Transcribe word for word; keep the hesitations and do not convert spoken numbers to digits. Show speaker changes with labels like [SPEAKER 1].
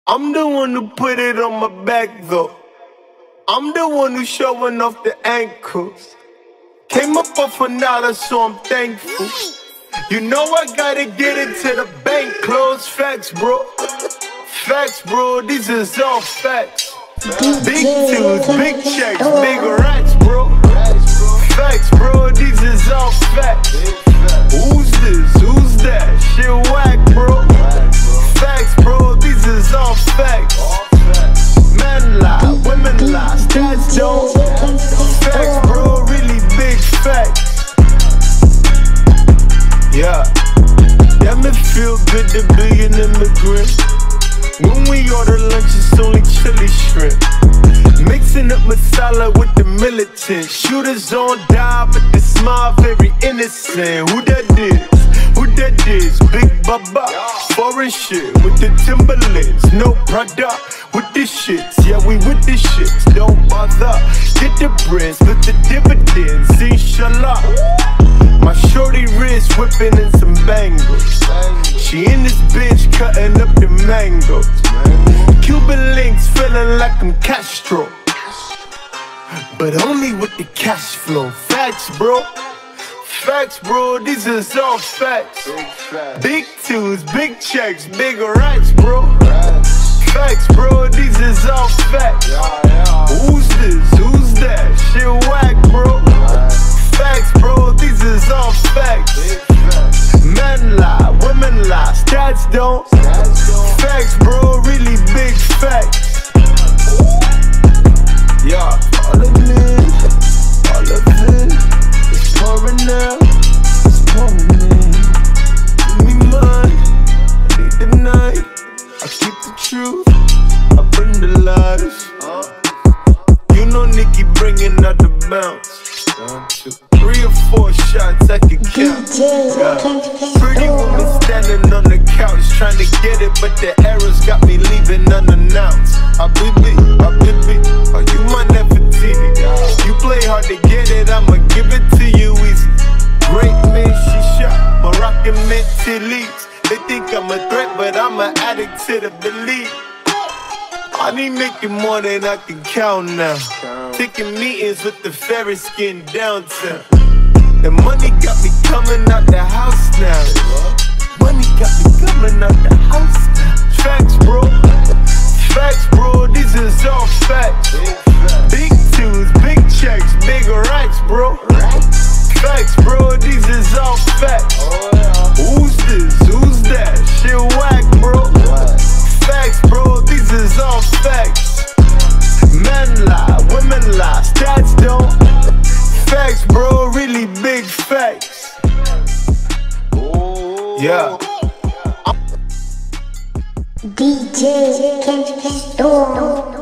[SPEAKER 1] I'm the one who put it on my back though. I'm the one who's showing off the ankles. Came up off another, so I'm thankful. You know I gotta get it to the bank. Close facts, bro. Facts, bro. These is all facts. Big tunes, big checks, big racks, bro. Facts, bro. These is all facts. Who's this? Who's that? Shit whack, bro. Facts, bro. These is all facts. Men lie, women lie, stats don't. Facts, bro. Really big facts. Yeah. Damn, it feel good to be an immigrant. When we order lunch, it's only chili shrimp. Mixing up masala with the militant. Shooters on die, but they smile very innocent. Who that is? Who that is? Big Baba. Foreign shit with the Timberlands. No product with the shits. Yeah, we with the shits. Don't bother. Get the bread, split the dividends. Inshallah. My shorty wrist whipping in some bangles. She in this bitch cutting up the mangoes. Cuban links feeling like I'm Castro, but only with the cash flow. Facts, bro. Facts, bro. These is all facts. Big tunes, big checks, big racks, bro. Facts, bro. These is all facts. Who's this? Who's that? Shit whack, bro. Facts, bro. These is all facts. Men lie, women lie, stats don't. Facts, bro. Really big facts. Yeah, all of it, all of it is pouring out, it's pouring in. Give me mine, I need the night. I keep the truth, I bring the lies. You know Nicki bringing out the bounce. Three or four shots I can count. Yeah. Pretty woman standing on the couch trying to get it, but the arrows got me leaving unannounced. Habibi, Habibi, are you my Nefertiti? You play hard to get it, I'ma give it to you easy. Great man, she shot, Moroccan mint leaves. They think I'm a threat, but I'm an addict to the belief. I need making more than I can count now. Taking meetings with the fairy skin downtown. The money got me coming out the house now. Money got me coming out the house now. Facts, bro. Facts, bro. These is all facts. Big tunes, big checks, big racks, bro. Facts, bro. These is all facts. Who's this? Who's that? Shit whack, bro. Facts, bro. These is all facts. Men lie, women lie, stats don't. Facts, bro, really big facts. Yeah.
[SPEAKER 2] D J Kent Storm.